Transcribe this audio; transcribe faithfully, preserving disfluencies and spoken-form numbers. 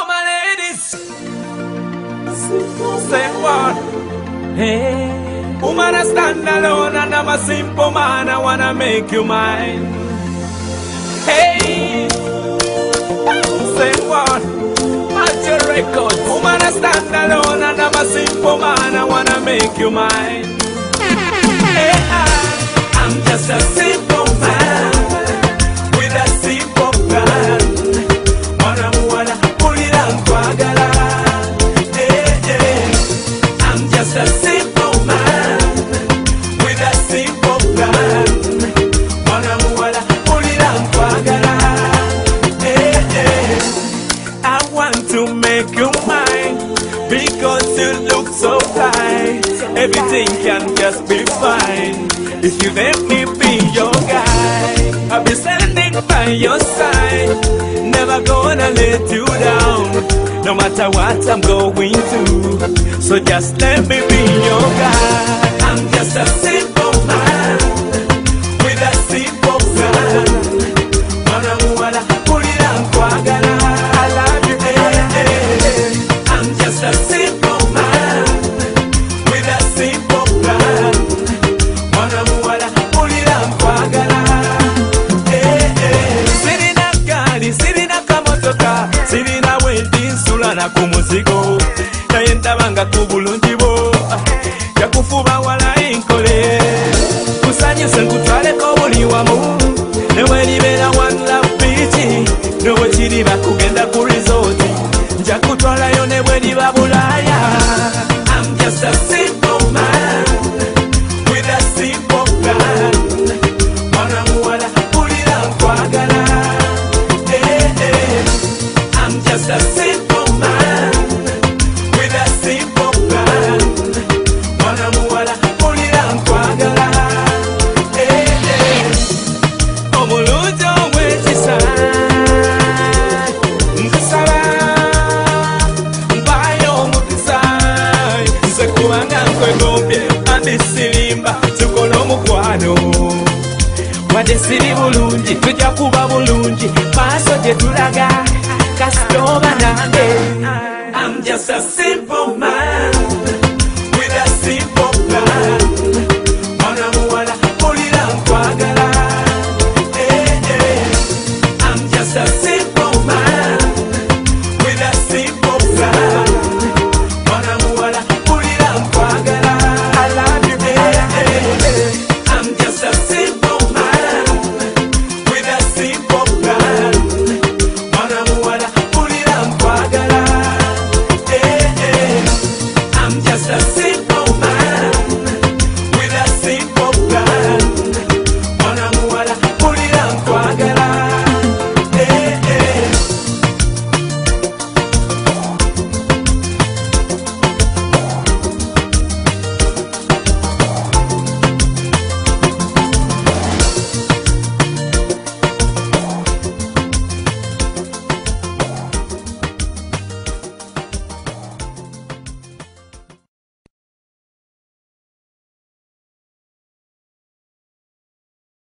for my ladies. Say what? Hey, woman, I stand alone and I'm a simple man. I wanna make you mine. Hey, say what? Match your record. Woman, I stand alone and I'm a simple man. I wanna make you mine. Hey, I, I'm just a simple man with a simple plan. Wanna wanna pull it on kwagala. Hey, hey, I'm just a simple man with a simple plan. Wanna wanna pull it on kwagala. Hey, hey, I want to make you mine because you look so fine. Everything can just be fine if you let me be your guy. I'll be standing by your side, never gonna let you down, no matter what I'm going through. So just let me be your guy. I'm just a simple man with a simple plan. Wanna wanna put it on kwagala. I love you, hey, hey, hey. I'm just a simple man with a simple plan. Wanna wanna put it on kwagala. Hey, hey. Sirina gari, sirina kamotoka, sirina wedding sula na kumuzigo. Nayenda banga kubulungi bo, yakufuba wala inkole. Kusanyuse nkutwale ko buli wamu, newe libera one love beach. Newe chiri bakugenda ku resort, nja kutwalayo newe liba Bulaya. I'm just a simple man with a simple plan. Wanna wanna put it on kwagala. Hey, hey. I'm just a simple man with a simple plan. Wanna wanna put it on kwagala. Hey, hey. Omulujo wechisa nkusaba mbayo mukisa nze kubanga nkwegombye andisirimba tukola omukwano wadde siri bulungi tujja kuba bulungi maaso gye tulaga kasitoba nange. I'm just a simple man with a simple plan. Wanna wanna pull it on kwagala. Hey, hey. I'm just a simple man with a simple plan. Wanna wanna pull it on kwagala. I love you, hey, hey, hey. I'm just a simple man with a simple plan. Wanna wanna pull it on kwagala. Hey, hey. I'm just a simple